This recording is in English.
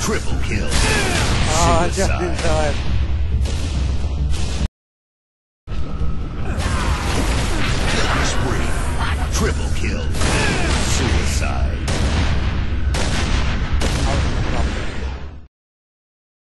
Triple kill. Oh, just in time. Killing spree. Triple kill.